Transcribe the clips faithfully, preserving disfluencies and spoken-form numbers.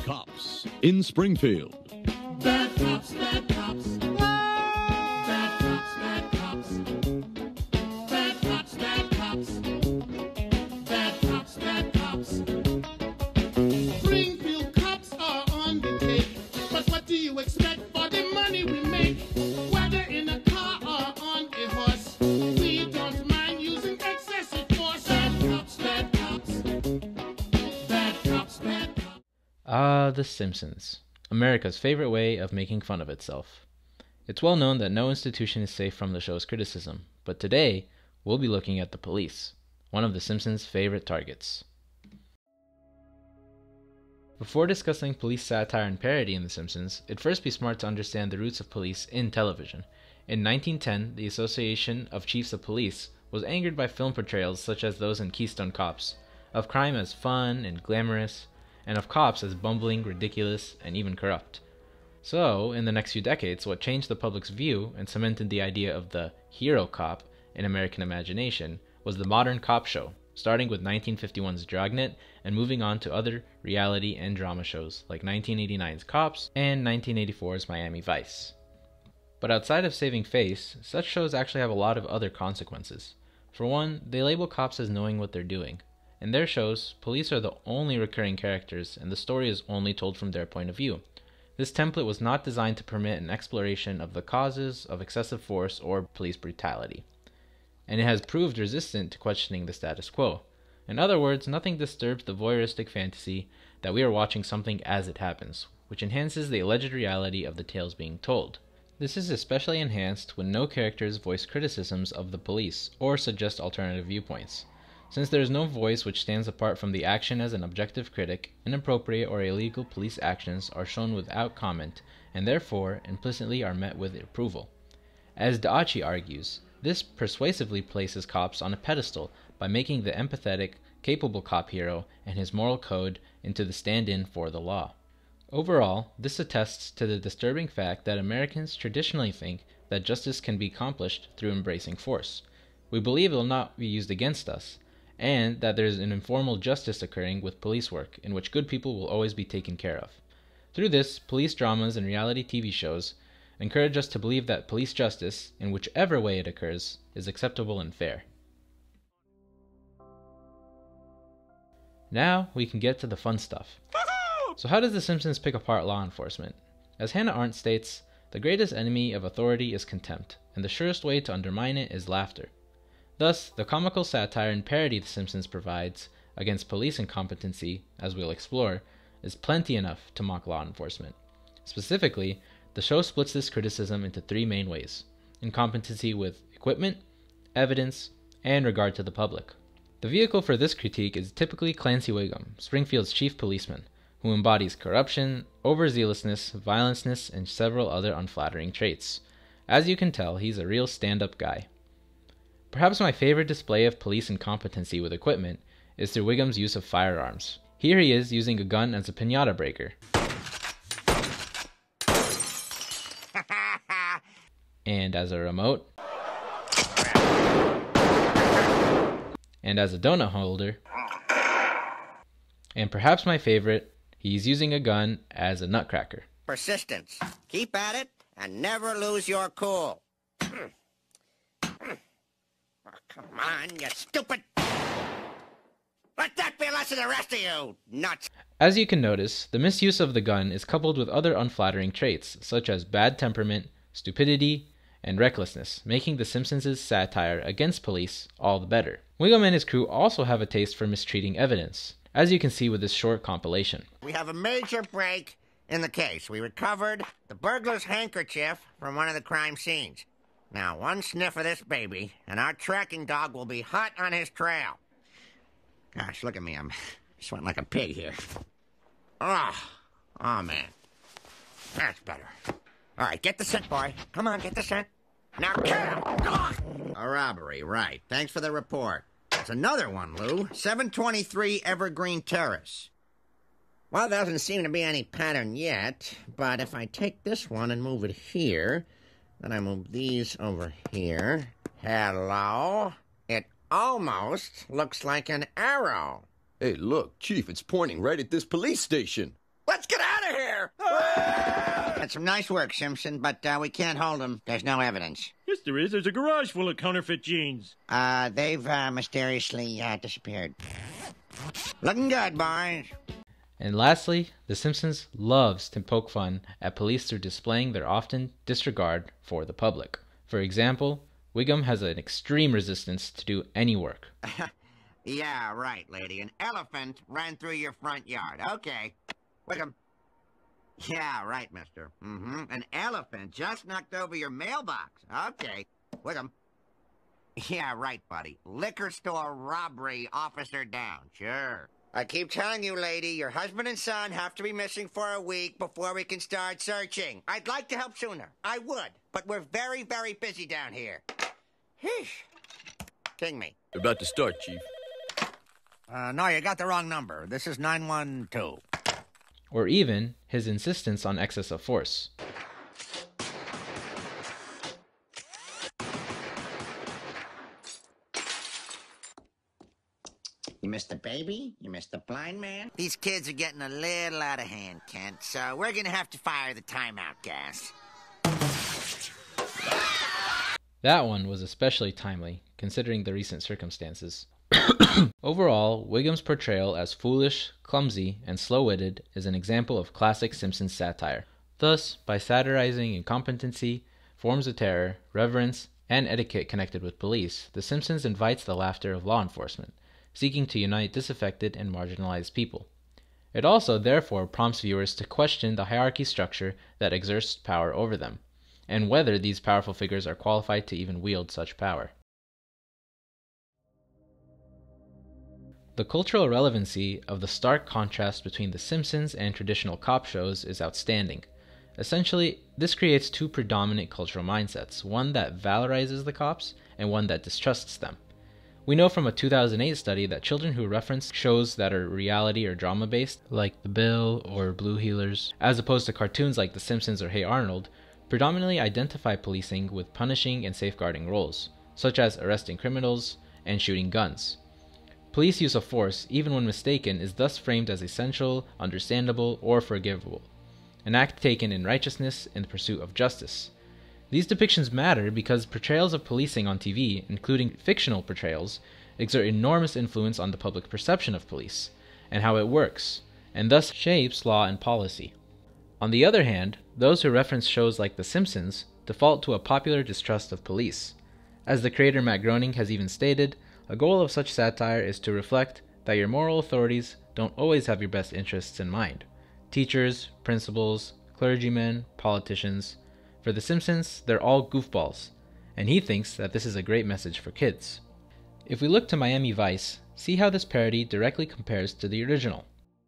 cops in Springfield. Bad cops, bad cops. Bad cops, bad cops. Bad cops, bad cops. Bad cops, bad cops. Springfield cops are on the take. But what do you expect for the money we make? Whether in a car or on a horse, we don't mind using excessive force. Bad cops, bad cops. Bad cops, bad cops. Ah, The Simpsons, America's favorite way of making fun of itself. It's well known that no institution is safe from the show's criticism, but today we'll be looking at the police, one of The Simpsons' favorite targets. Before discussing police satire and parody in The Simpsons, it'd first be smart to understand the roots of police in television. In nineteen ten, the Association of Chiefs of Police was angered by film portrayals such as those in Keystone Cops, of crime as fun and glamorous, and of cops as bumbling, ridiculous, and even corrupt. So, in the next few decades, what changed the public's view and cemented the idea of the hero cop in American imagination was the modern cop show, starting with nineteen fifty-one's Dragnet and moving on to other reality and drama shows like nineteen eighty-nine's Cops and nineteen eighty-four's Miami Vice. But outside of saving face, such shows actually have a lot of other consequences. For one, they label cops as knowing what they're doing. In their shows, police are the only recurring characters, and the story is only told from their point of view. This template was not designed to permit an exploration of the causes of excessive force or police brutality, and it has proved resistant to questioning the status quo. In other words, nothing disturbs the voyeuristic fantasy that we are watching something as it happens, which enhances the alleged reality of the tales being told. This is especially enhanced when no characters voice criticisms of the police or suggest alternative viewpoints. Since there is no voice which stands apart from the action as an objective critic, inappropriate or illegal police actions are shown without comment, and therefore implicitly are met with approval. As Daachi argues, this persuasively places cops on a pedestal by making the empathetic, capable cop hero and his moral code into the stand-in for the law. Overall, this attests to the disturbing fact that Americans traditionally think that justice can be accomplished through embracing force. We believe it will not be used against us, and that there is an informal justice occurring with police work in which good people will always be taken care of. Through this, police dramas and reality T V shows encourage us to believe that police justice, in whichever way it occurs, is acceptable and fair. Now we can get to the fun stuff. So how does The Simpsons pick apart law enforcement? As Hannah Arendt states, the greatest enemy of authority is contempt, and the surest way to undermine it is laughter. Thus, the comical satire and parody The Simpsons provides against police incompetency, as we'll explore, is plenty enough to mock law enforcement. Specifically, the show splits this criticism into three main ways: incompetency with equipment, evidence, and regard to the public. The vehicle for this critique is typically Clancy Wiggum, Springfield's chief policeman, who embodies corruption, overzealousness, violenceness, and several other unflattering traits. As you can tell, he's a real stand-up guy. Perhaps my favorite display of police incompetency with equipment is through Wiggum's use of firearms. Here he is using a gun as a piñata breaker. And as a remote. And as a donut holder. And perhaps my favorite, he's using a gun as a nutcracker. Persistence. Keep at it and never lose your cool. Oh, come on, you stupid... Let that be a lesson to the rest of you, nuts! As you can notice, the misuse of the gun is coupled with other unflattering traits, such as bad temperament, stupidity, and recklessness, making The Simpsons' satire against police all the better. Wiggum and his crew also have a taste for mistreating evidence, as you can see with this short compilation. We have a major break in the case. We recovered the burglar's handkerchief from one of the crime scenes. Now, one sniff of this baby, and our tracking dog will be hot on his trail. Gosh, look at me. I'm sweating like a pig here. Oh, oh, man. That's better. All right, get the scent, boy. Come on, get the scent. Now kill him. Oh. A robbery, right. Thanks for the report. It's another one, Lou. seven twenty-three Evergreen Terrace. Well, there doesn't seem to be any pattern yet, but if I take this one and move it here, then I move these over here. Hello? It almost looks like an arrow. Hey, look, Chief, it's pointing right at this police station. Let's get That's some nice work, Simpson, but uh, we can't hold him. There's no evidence. Yes, there is. There's a garage full of counterfeit jeans. Uh, they've uh, mysteriously uh, disappeared. Looking good, boys. And lastly, The Simpsons loves to poke fun at police through displaying their often disregard for the public. For example, Wiggum has an extreme resistance to do any work. Yeah, right, lady. An elephant ran through your front yard. Okay. Wiggum. Yeah, right, mister. Mm-hmm. An elephant just knocked over your mailbox. Okay. Wiggum. Yeah, right, buddy. Liquor store robbery, officer down. Sure. I keep telling you, lady, your husband and son have to be missing for a week before we can start searching. I'd like to help sooner. I would. But we're very, very busy down here. Heesh. King me. About to start, Chief. Uh, no, you got the wrong number. This is nine one two. Or even his insistence on excess of force. You missed the baby? You missed the blind man? These kids are getting a little out of hand, Kent, so we're gonna have to fire the timeout gas. That one was especially timely, considering the recent circumstances. Overall, Wiggum's portrayal as foolish, clumsy, and slow-witted is an example of classic Simpsons satire. Thus, by satirizing incompetency, forms of terror, reverence, and etiquette connected with police, The Simpsons invites the laughter of law enforcement, seeking to unite disaffected and marginalized people. It also, therefore, prompts viewers to question the hierarchy structure that exerts power over them, and whether these powerful figures are qualified to even wield such power. The cultural relevancy of the stark contrast between The Simpsons and traditional cop shows is outstanding. Essentially, this creates two predominant cultural mindsets, one that valorizes the cops and one that distrusts them. We know from a two thousand eight study that children who reference shows that are reality or drama based, like The Bill or Blue Heelers, as opposed to cartoons like The Simpsons or Hey Arnold, predominantly identify policing with punishing and safeguarding roles, such as arresting criminals and shooting guns. Police use of force, even when mistaken, is thus framed as essential, understandable, or forgivable, an act taken in righteousness in the pursuit of justice. These depictions matter because portrayals of policing on T V, including fictional portrayals, exert enormous influence on the public perception of police, and how it works, and thus shapes law and policy. On the other hand, those who reference shows like The Simpsons default to a popular distrust of police. As the creator Matt Groening has even stated, a goal of such satire is to reflect that your moral authorities don't always have your best interests in mind. Teachers, principals, clergymen, politicians. For The Simpsons, they're all goofballs, and he thinks that this is a great message for kids. If we look to Miami Vice, see how this parody directly compares to the original.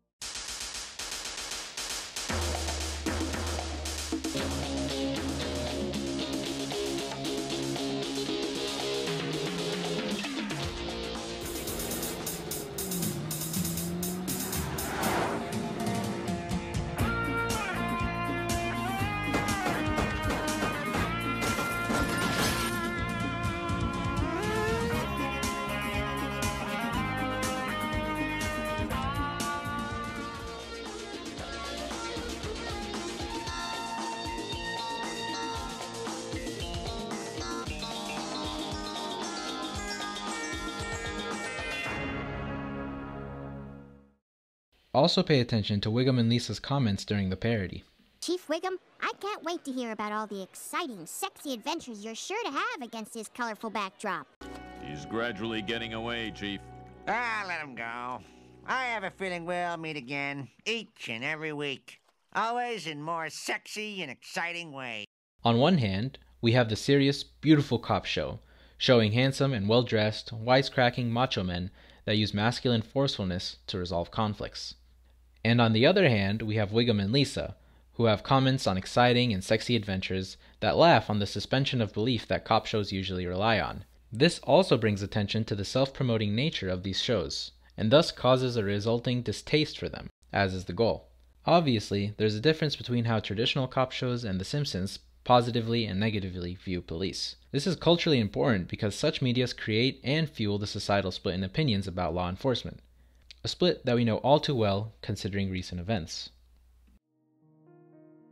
Also pay attention to Wiggum and Lisa's comments during the parody. Chief Wiggum, I can't wait to hear about all the exciting, sexy adventures you're sure to have against his colorful backdrop. He's gradually getting away, Chief. Ah, let him go. I have a feeling we'll meet again, each and every week. Always in more sexy and exciting ways. On one hand, we have the serious, beautiful cop show, showing handsome and well-dressed, wisecracking macho men that use masculine forcefulness to resolve conflicts. And on the other hand, we have Wiggum and Lisa, who have comments on exciting and sexy adventures that laugh on the suspension of belief that cop shows usually rely on. This also brings attention to the self-promoting nature of these shows, and thus causes a resulting distaste for them, as is the goal. Obviously, there's a difference between how traditional cop shows and The Simpsons positively and negatively view police. This is culturally important because such medias create and fuel the societal split in opinions about law enforcement, a split that we know all too well considering recent events.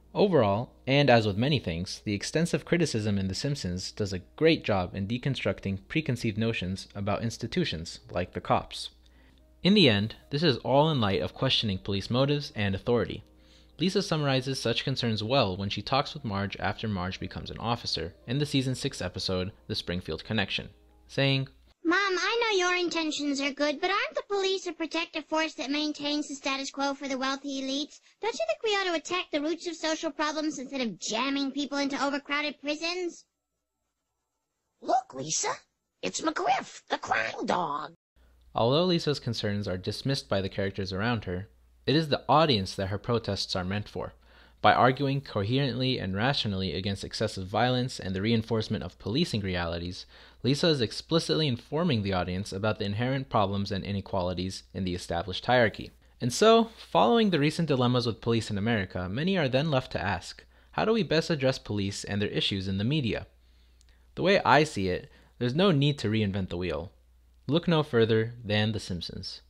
Overall, and as with many things, the extensive criticism in The Simpsons does a great job in deconstructing preconceived notions about institutions like the cops. In the end, this is all in light of questioning police motives and authority. Lisa summarizes such concerns well when she talks with Marge after Marge becomes an officer in the season six episode, The Springfield Connection, saying, Mom, I know your intentions are good, but aren't the police a protective force that maintains the status quo for the wealthy elites? Don't you think we ought to attack the roots of social problems instead of jamming people into overcrowded prisons? Look, Lisa, it's McGriff, the crime dog. Although Lisa's concerns are dismissed by the characters around her, it is the audience that her protests are meant for. By arguing coherently and rationally against excessive violence and the reinforcement of policing realities, Lisa is explicitly informing the audience about the inherent problems and inequalities in the established hierarchy. And so, following the recent dilemmas with police in America, many are then left to ask, how do we best address police and their issues in the media? The way I see it, there's no need to reinvent the wheel. Look no further than The Simpsons.